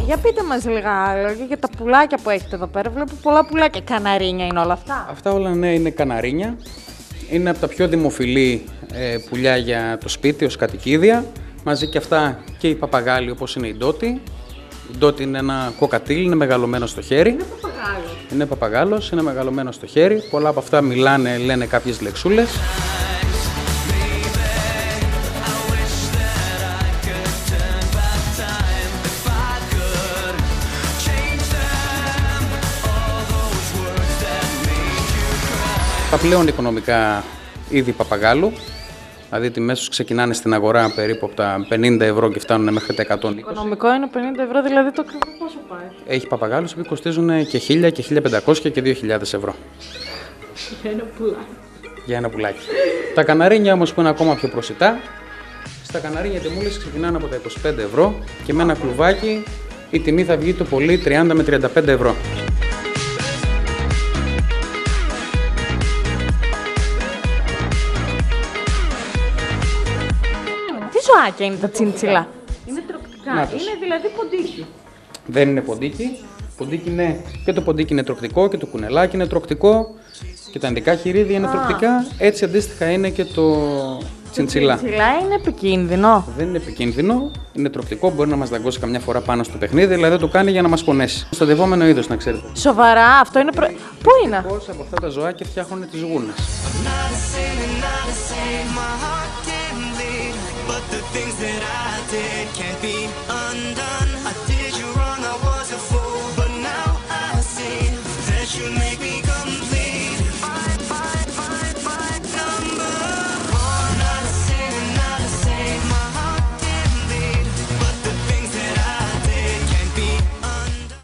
Για πείτε μας λίγα για τα πουλάκια που έχετε εδώ πέρα. Βλέπω πολλά πουλάκια. Καναρίνια είναι όλα αυτά. Αυτά όλα ναι, είναι καναρίνια. Είναι από τα πιο δημοφιλή πουλιά για το σπίτι ως κατοικίδια. Μαζί και αυτά και οι παπαγάλοι όπως είναι η Ντότη. Η Ντότη είναι ένα κοκατήλ, είναι μεγαλωμένο στο χέρι. Είναι παπαγάλο. Είναι παπαγάλος, είναι μεγαλωμένο στο χέρι. Πολλά από αυτά μιλάνε, λένε κάποιες λεξούλες. Τα πλέον οικονομικά είδη παπαγάλου, δηλαδή οι τιμές τους ξεκινάνε στην αγορά περίπου από τα 50 ευρώ και φτάνουν μέχρι τα 120. Οικονομικό είναι 50 ευρώ, δηλαδή το ακριβό πόσο πάει. Έχει παπαγάλους που κοστίζουν και 1000 και 1500 και 2000 ευρώ. Για ένα πουλάκι. Για ένα πουλάκι. Τα καναρίνια όμως που είναι ακόμα πιο προσιτά, στα καναρίνια τιμούλες ξεκινάνε από τα 25 ευρώ και με ένα κλουβάκι η τιμή θα βγει το πολύ 30 με 35 ευρώ. Τι ζωάκια είναι τα τσιντσιλά? Είναι τροκτικά, είναι δηλαδή ποντίκι. Δεν είναι ποντίκι. Ποντίκι είναι, και το ποντίκι είναι τροκτικό και το κουνελάκι είναι τροκτικό και τα ειδικά χειρίδια είναι τροκτικά. Έτσι αντίστοιχα είναι και το τσιντσιλά. Το τσιντσιλά είναι επικίνδυνο. Δεν είναι επικίνδυνο, είναι τροκτικό, μπορεί να μας δαγκώσει καμιά φορά πάνω στο παιχνίδι, δηλαδή δεν το κάνει για να μας πονέσει. Προστατευόμενο είδος, να ξέρετε. Σοβαρά, αυτό είναι. Πού είναι? Πώς από αυτά τα ζωάκια φτιάχνουν τις γούνες. But the things that I did can't be